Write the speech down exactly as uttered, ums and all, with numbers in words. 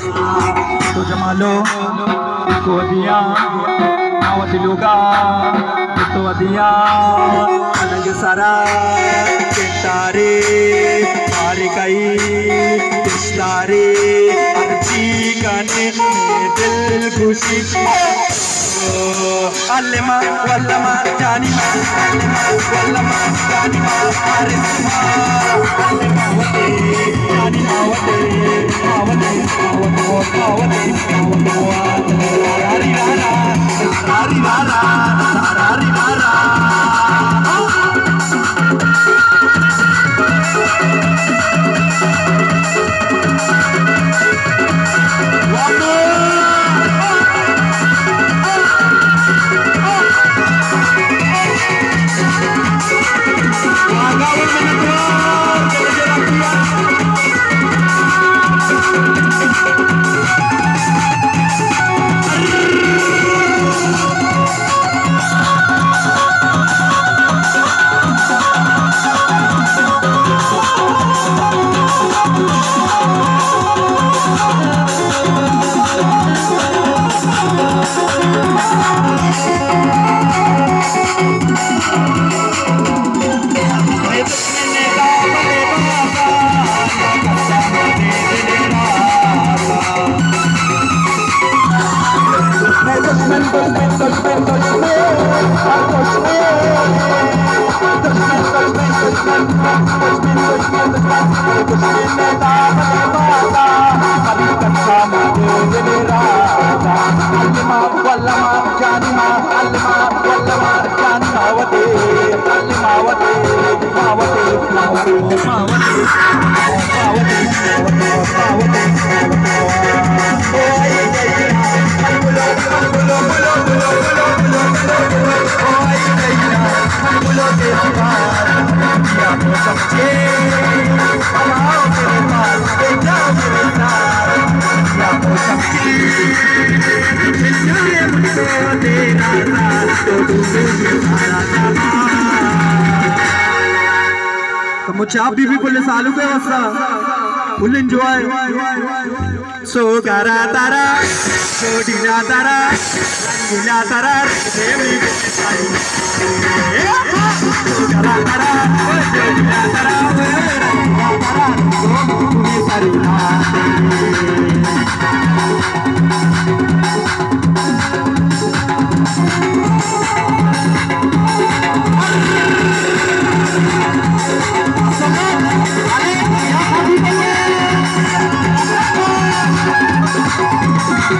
तो जमालो को दिया आवत लुगा तो दिया अलग सारा तारे मारे कई तारे अर्जी गाने दिल खुशी अल्लमा वल्लमा जानी मा अल्लमा वल्लमा जानी मा आरिस्मा अल्लमा वते जानी मा वते आवते आवते आवते आवते रारी रारा रारी रारा रारी रारा तो मुझे आप भी भी पुलिस आलू के वस्ता फुल एंजॉय सो करा तारा सो डीना तारा रंगीला तारा सेमी सो करा तारा सो डीना तारा रंगीला तारा सो सारी